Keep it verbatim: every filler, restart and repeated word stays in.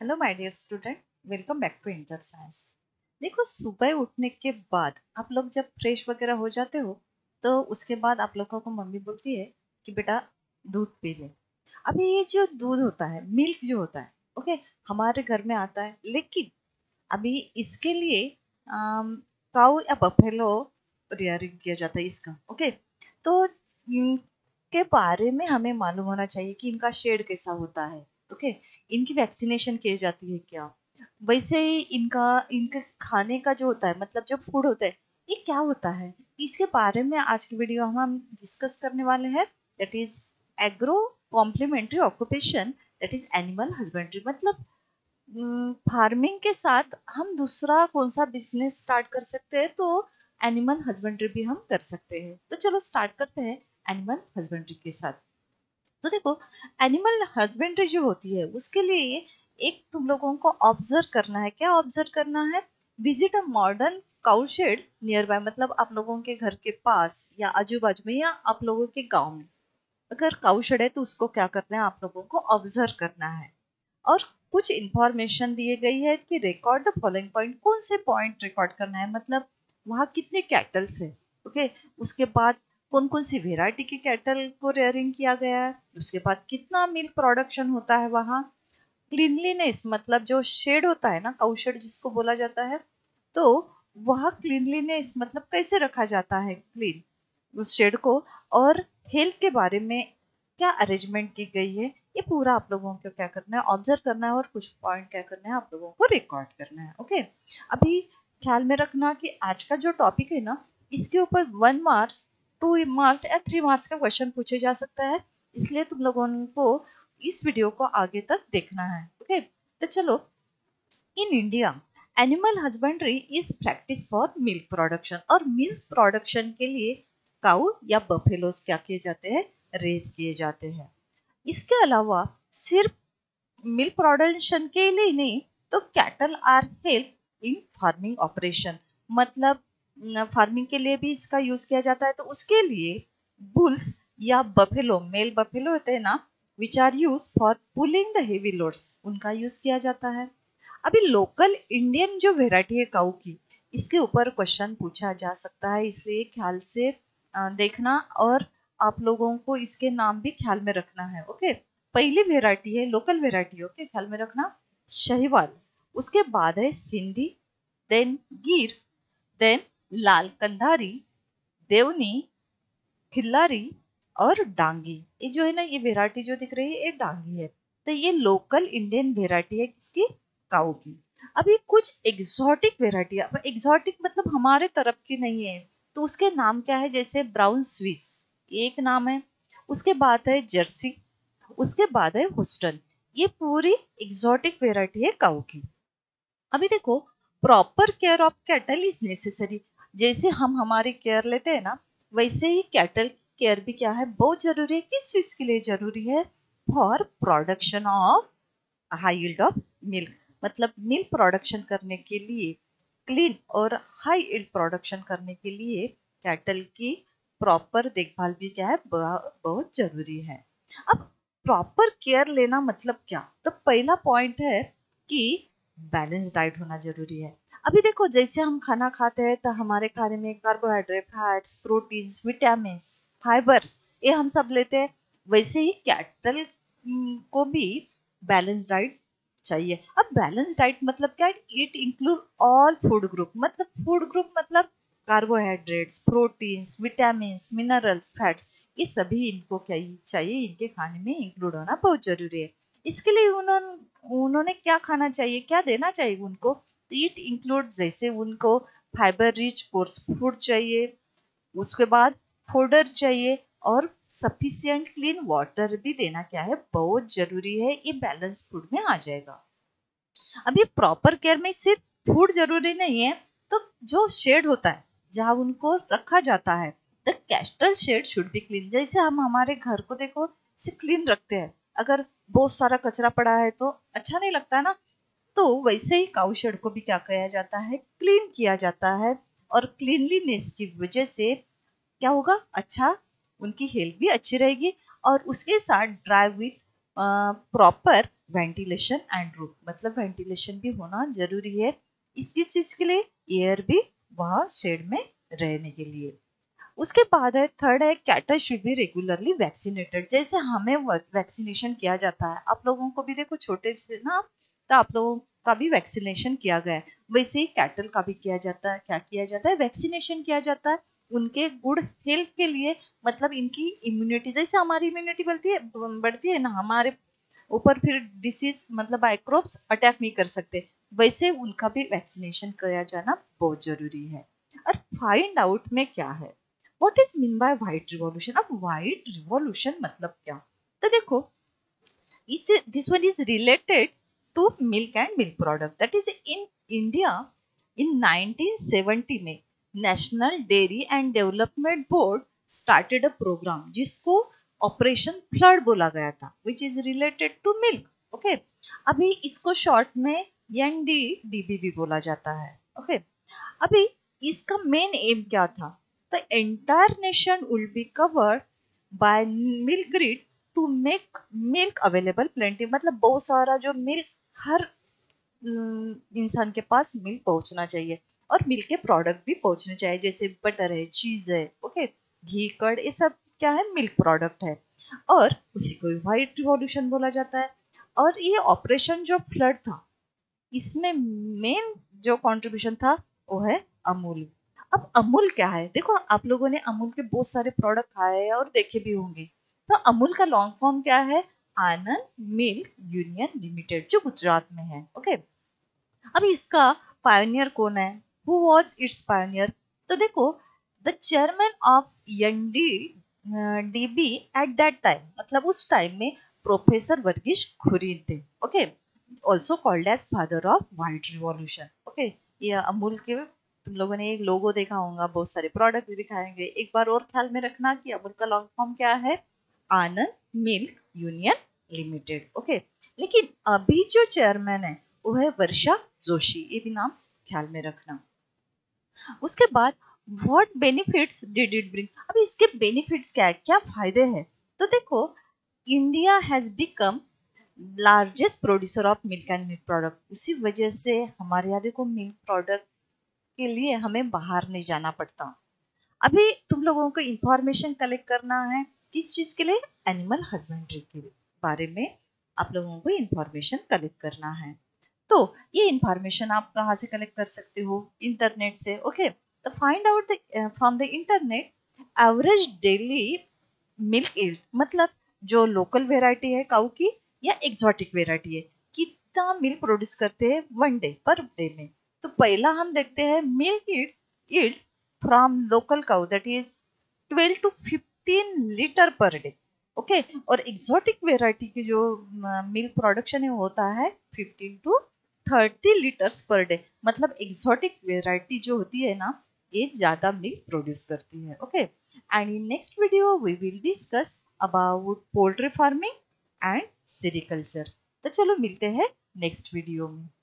Hello my dear student, welcome back to inter science. देखो, सुबह उठने के बाद आप लोग जब फ्रेश वगैरह हो जाते हो तो उसके बाद आप लोगों को मम्मी बोलती है कि बेटा दूध पी ले। अभी ये जो दूध होता है, मिल्क जो होता है, ओके, हमारे घर में आता है, लेकिन अभी इसके लिए काऊ या बफेलो रियरिंग किया जाता है इसका। ओके, तो इनके बारे में हमें मालूम होना चाहिए कि इनका शेड कैसा होता है। ओके, इनकी वैक्सीनेशन की जाती है क्या, वैसे ही इनका इनके खाने का जो होता है, मतलब जो फूड होता है, ये क्या होता है, इसके बारे में आज की वीडियो हम हम डिस्कस करने वाले हैं। That is agro complementary occupation, that is animal husbandry. मतलब फार्मिंग के साथ हम दूसरा कौन सा बिजनेस स्टार्ट कर सकते हैं, तो एनिमल हस्बेंड्री भी हम कर सकते हैं। तो चलो स्टार्ट करते हैं एनिमल हस्बेंड्री के साथ। तो देखो, एनिमल हस्बेंड्री जो होती है उसके लिए एक तुम लोगों को ऑब्जर्व करना है। क्या ऑब्जर्व करना है? Visit a modern cow shed nearby, मतलब आप लोगों के घर के पास या आजू बाजू में या आप लोगों के गांव में अगर काउ शेड है तो उसको क्या करना है, आप लोगों को ऑब्जर्व करना है। और कुछ इंफॉर्मेशन दिए गई है कि रिकॉर्ड द फॉलोइंग पॉइंट। कौन से पॉइंट रिकॉर्ड करना है, मतलब वहाँ कितने कैटल्स है। ओके, उसके बाद कौन कौन सी वेराइटी के कैटल को रेयरिंग किया गया है, उसके बाद कितना मिल्क प्रोडक्शन होता है वहाँ। क्लीनलीनेस, मतलब जो शेड होता है ना, काउ शेड जिसको बोला जाता है, तो वहाँ क्लीनलीनेस मतलब कैसे रखा जाता है क्लीन उस शेड को। और हेल्थ के बारे में क्या अरेंजमेंट की गई है, ये पूरा आप लोगों को क्या करना है, ऑब्जर्व करना है। और कुछ पॉइंट क्या करना है, आप लोगों को रिकॉर्ड करना है। ओके, अभी ख्याल में रखना कि आज का जो टॉपिक है ना, इसके ऊपर वन मार्क्स, टू मार्क्स या थ्री मार्क्स का क्वेश्चन पूछे जा सकता है। इसलिए तुम लोगों को इस वीडियो को आगे तक देखना है। ओके, तो चलो। In India animal husbandry is practice for milk production, और मिल्क प्रोडक्शन के लिए काऊ या बफेलोस क्या किए जाते हैं, रेज किए जाते हैं। इसके अलावा सिर्फ मिल्क प्रोडक्शन के लिए नहीं, तो cattle are help in farming operation, मतलब फार्मिंग के लिए भी इसका यूज किया जाता है। तो उसके लिए बुल्स या बफेलो, मेल बफेलो होते हैं ना, which are use for pulling the heavy loads, उनका यूज किया जाता है। अभी लोकल इंडियन जो वेराइटी है काऊ की, इसके ऊपर क्वेश्चन पूछा जा सकता है, इसलिए ख्याल से अ, देखना। और आप लोगों को इसके नाम भी ख्याल में रखना है। ओके, पहली वेराइटी है लोकल वेराइटी, ओके, ख्याल में रखना, शहीवाल। उसके बाद है सिंधी, देन गिर, देन लाल कंधारी, देवनी, खिल्लारी और डांगी। ये जो है ना, ये वेराइटी जो दिख रही है, ये डांगी है। तो ये लोकल इंडियन वेराइटी है किसकी, काऊ की। अभी कुछ एग्जॉटिक वेराइटी है। अब एग्जॉटिक मतलब हमारे तरफ की नहीं है, तो उसके नाम क्या है, जैसे ब्राउन स्विस, एक नाम है। उसके बाद है जर्सी, उसके बाद है हुस्टन। ये पूरी एग्जॉटिक वेराइटी है काऊ की। अभी देखो, proper care of cattle is necessary. जैसे हम हमारी केयर लेते हैं ना, वैसे ही कैटल केयर भी क्या है, बहुत जरूरी है। किस चीज के लिए जरूरी है? For production of high yield of milk, मतलब मिल्क प्रोडक्शन करने के लिए, क्लीन और हाई यील्ड प्रोडक्शन करने के लिए कैटल की प्रॉपर देखभाल भी क्या है, बहुत जरूरी है। अब प्रॉपर केयर लेना मतलब क्या, तो पहला पॉइंट है कि बैलेंस डाइट होना जरूरी है। अभी देखो, जैसे हम खाना खाते हैं तो हमारे खाने में carbohydrate, fats, proteins, vitamins, fibres, ये हम सब लेते हैं। वैसे ही कैटल को भी बैलेंस डाइट चाहिए। अब बैलेंस डाइट मतलब क्या? It include all food group, मतलब फूड ग्रुप मतलब carbohydrates, proteins, vitamins, minerals, fats, ये सभी इनको क्या चाहिए, इनके खाने में इंक्लूड होना बहुत जरूरी है। इसके लिए उन्होंने उन्होंने क्या खाना चाहिए, क्या देना चाहिए उनको? इट इंक्लूड, जैसे उनको फाइबर रिच कोर्स फूड चाहिए, उसके बाद फोडर चाहिए, और सफिशिएंट क्लीन वाटर भी देना क्या है, बहुत जरूरी है। ये बैलेंस फूड में आ जाएगा। अभी प्रॉपर केयर में सिर्फ फूड जरूरी नहीं है, तो जो शेड होता है जहाँ उनको रखा जाता है, the cattle shed should be clean. जैसे हम हमारे घर को देखो से क्लीन रखते हैं, अगर बहुत सारा कचरा पड़ा है तो अच्छा नहीं लगता है ना, तो वैसे ही काउ शेड को भी क्या किया जाता है, क्लीन किया जाता है। और क्लीनलीनेस की वजह से क्या होगा, अच्छा, उनकी हेल्थ भी अच्छी रहेगी। और उसके साथ dry with proper ventilation and roof, मतलब वेंटिलेशन भी होना जरूरी है। इस किस चीज के लिए? एयर भी वहाँ शेड में रहने के लिए। उसके बाद है थर्ड है cattle should be regularly vaccinated. जैसे हमें वैक्सीनेशन किया जाता है, आप लोगों को भी देखो छोटे से ना, तो आप लोगों का भी वैक्सीनेशन किया गया है, वैसे ही कैटल का भी किया जाता है। क्या किया जाता है? वैक्सीनेशन किया जाता है उनके गुड हेल्थ के लिए। मतलब इनकी इम्यूनिटी, जैसे हमारी इम्यूनिटी बढ़ती है बढ़ती है ना, हमारे ऊपर फिर डिसीज मतलब माइक्रोब्स अटैक नहीं कर सकते, वैसे उनका भी वैक्सीनेशन किया जाना बहुत जरूरी है। और फाइंड आउट में क्या है, what is mean by white revolution. अब व्हाइट रिवॉल्यूशन मतलब क्या? तो देखो, this one is related to milk and milk product. That is in India in nineteen seventy में National Dairy and Development Board started a programme जिसको Operation Flood बोला गया था, which is related to milk. Okay, अभी इसको short में N D D B भी बोला जाता है। Okay okay? अभी इसका मेन एम क्या था? The entire nation will be covered by milk grid to make milk available plenty. मतलब बहुत सारा जो मिल्क, हर इंसान के पास मिल्क पहुंचना चाहिए और मिल्क के प्रोडक्ट भी पहुंचने चाहिए, जैसे बटर है, चीज है, ओके, घी, कर्ड, ये सब क्या है? मिल्क प्रोडक्ट है। और उसी को व्हाइट रिवॉल्यूशन बोला जाता है। और ये ऑपरेशन जो फ्लड था, इसमें मेन जो कंट्रीब्यूशन था वो है अमूल। अब अमूल क्या है? देखो, आप लोगों ने अमूल के बहुत सारे प्रोडक्ट खाए और देखे भी होंगे। तो अमूल का लॉन्ग फॉर्म क्या है? आनंद मिल्क यूनियन लिमिटेड, जो गुजरात में है। ओके, अब इसका पायनियर कौन है? Who was its pioneer? तो देखो, the chairman of N D D B at that time, मतलब उस टाइम में प्रोफेसर वर्गीश खुरीन थे। Okay, also called as father of white revolution. Okay, ये अमूल के, तुम लोगों ने एक लोगो देखा होगा, बहुत सारे प्रोडक्ट भी दिखाएंगे। एक बार और ख्याल में रखना कि अमूल का लॉन्ग फॉर्म क्या है? Anand milk union limited. Okay, लेकिन अभी जो चेयरमैन है वो है वर्षा जोशी, ये भी नाम ख्याल में रखना। उसके बाद what benefits did it bring. अब इसके बेनिफिट्स क्या है, क्या फायदे हैं? तो देखो, India has become largest producer of milk and milk product. उसी वजह से हमारे यहाँ देखो, मिल्क प्रोडक्ट के लिए हमें बाहर नहीं जाना पड़ता। अभी तुम लोगों को इंफॉर्मेशन कलेक्ट करना है, किस चीज के लिए? एनिमल हस्बेंड्री के बारे में आप लोगों को इंफॉर्मेशन कलेक्ट करना है। तो ये इंफॉर्मेशन आप कहाँ से कलेक्ट कर सकते हो? इंटरनेट से। ओके, तो find out from the internet average daily milk yield, मतलब जो लोकल वेराइटी है काऊ की या एग्जॉटिक वेराइटी है, कितना मिल्क प्रोड्यूस करते हैं वन डे पर डे में। तो पहला हम देखते हैं milk yield from local cow, that is twelve to fifteen litre per day. Okay, और एग्जॉटिक वेराइटी की जो मिल्क प्रोडक्शन है होता है fifteen to thirty litres per day. मतलब एग्जॉटिक वेराइटी जो होती है ना, ये ज्यादा मिल्क प्रोड्यूस करती है। Okay, and in next video we will discuss about poultry farming and sericulture. तो चलो मिलते हैं नेक्स्ट वीडियो में।